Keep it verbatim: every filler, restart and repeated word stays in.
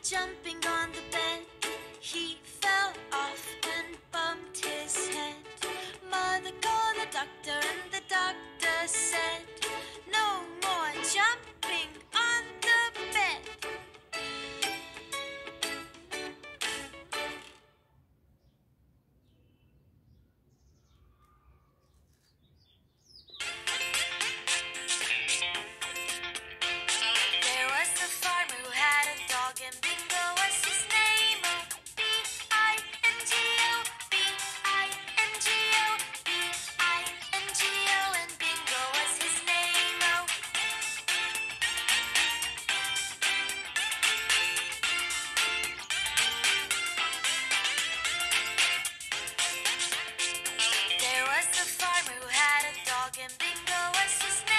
jumping on the bed. He fell off and bumped his head. Mother called the doctor and the doctor said, no more jumping on the bed. There was a farmer who had a dog, and Bingo was his name. Oh, B I N G O, B I N G O, B I N G O, and Bingo was his name. Oh. There was a farmer who had a dog, and Bingo was his name.